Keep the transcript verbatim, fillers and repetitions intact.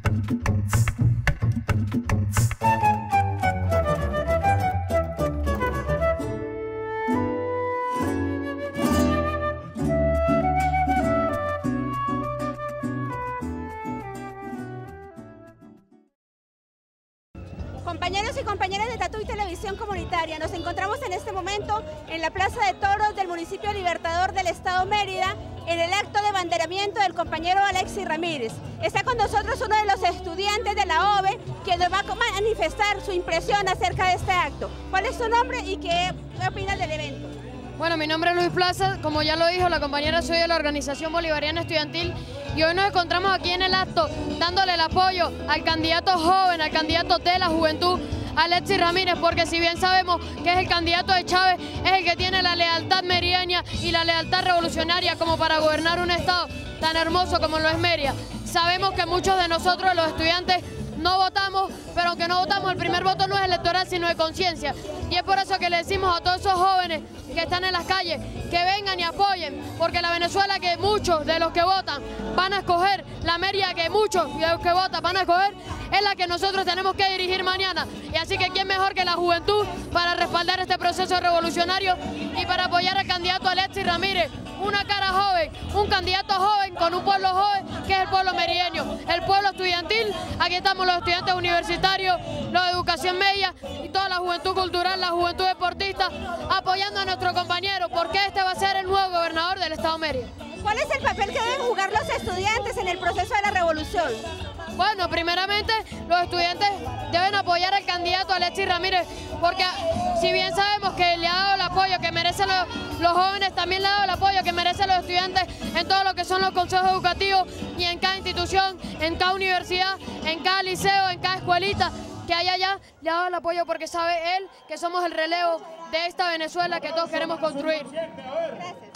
Compañeros y compañeras de Tatuí Televisión Comunitaria, nos encontramos en este momento en la Plaza de Toros del municipio Libertador del Estado Mérida, en el acto de abanderamiento del compañero Alexis Ramírez. Está con nosotros uno de los estudiantes de la O V E, que nos va a manifestar su impresión acerca de este acto. ¿Cuál es su nombre y qué opinas del evento? Bueno, mi nombre es Luis Plaza, como ya lo dijo la compañera, soy de la Organización Bolivariana Estudiantil y hoy nos encontramos aquí en el acto dándole el apoyo al candidato joven, al candidato de la juventud, Alexis Ramírez, porque si bien sabemos que es el candidato de Chávez, es el que tiene la lealtad merideña y la lealtad revolucionaria como para gobernar un estado tan hermoso como lo es Mérida. Sabemos que muchos de nosotros, los estudiantes, no votamos, pero aunque no votamos, el primer voto no es electoral, sino de conciencia. Y es por eso que le decimos a todos esos jóvenes que están en las calles que vengan y apoyen, porque la Venezuela que muchos de los que votan van a escoger, la Mérida que muchos de los que votan van a escoger, es la que nosotros tenemos que dirigir mañana. Y así que quién mejor que la juventud para respaldar este proceso revolucionario y para apoyar al candidato Alexis Ramírez, una cara joven, un candidato joven con un pueblo joven que es el pueblo merideño, el pueblo estudiantil. Aquí estamos los estudiantes universitarios, los de educación media y toda la juventud cultural, la juventud deportista, apoyando a nuestro compañero, porque este va a ser el nuevo gobernador del estado Mérida. ¿Cuál es el papel que deben jugar los estudiantes en el proceso de la revolución? Bueno, primeramente los estudiantes deben apoyar al candidato Alexis Ramírez, porque si bien sabemos que le ha dado el apoyo que merecen los, los jóvenes, también le ha dado el apoyo que merecen los estudiantes en todo lo que son los consejos educativos y en cada institución, en cada universidad, en cada liceo, en cada escuelita que hay allá, le ha dado el apoyo porque sabe él que somos el relevo de esta Venezuela que todos queremos construir. Gracias.